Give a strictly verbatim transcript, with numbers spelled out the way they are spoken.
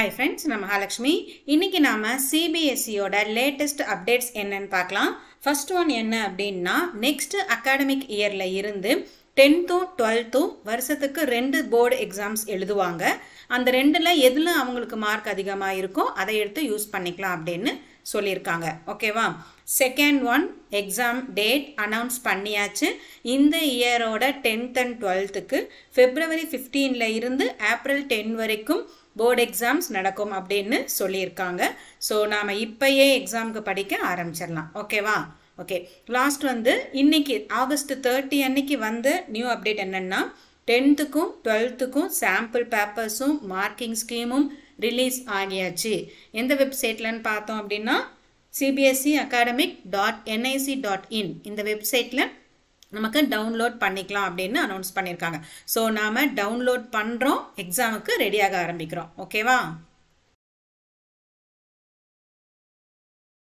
Hi friends, நான் மகாலட்சுமி. இன்னைக்கு நாம C B S E யோட latest updates என்னன்னு பார்க்கலாம். First one என்ன அப்படின்னா next academic yearல இருந்து tenth twelfth வருஷத்துக்கு ரெண்டு போர்டு எக்ஸாம்ஸ் எழுதுவாங்க. அந்த ரெண்டுல எதுல அவங்களுக்கு மார்க் அதிகமா இருக்கோ அதை எடுத்து யூஸ் பண்ணிக்கலாம் அப்படின்னு சொல்லிருக்காங்க. ஓகேவா? Second one exam date announce பண்ணியாச்சு. இந்த இயரோட tenth and twelfth க்கு February fifteenth ல இருந்து April tenth வரைக்கும் போர்டு எக்ஸாம்ஸ் நடக்கும் அப்படின்னு சொல்லியிருக்காங்க. ஸோ நாம் இப்பயே எக்ஸாமுக்கு படிக்க ஆரம்பிச்சிடலாம். ஓகேவா? ஓகே, லாஸ்ட் வந்து இன்னைக்கு ஆகஸ்ட் தேர்ட்டி அன்னைக்கு வந்து நியூ அப்டேட் என்னன்னா டென்த்துக்கும் டுவெல்த்துக்கும் சாம்பிள் பேப்பர்ஸும் மார்க்கிங் ஸ்கீமும் ரிலீஸ் ஆகியாச்சு. எந்த வெப்சைட்லன்னு பார்த்தோம் அப்படின்னா C B S E academic dot N I C dot in இந்த வெப்சைட்டில் நமக்கு டவுன்லோட் பண்ணிக்கலாம் அப்படின்னு அனௌன்ஸ் பண்ணியிருக்காங்க. ஸோ நாம் டவுன்லோட் பண்ணுறோம், எக்ஸாமுக்கு ரெடியாக ஆரம்பிக்கிறோம். ஓகேவா?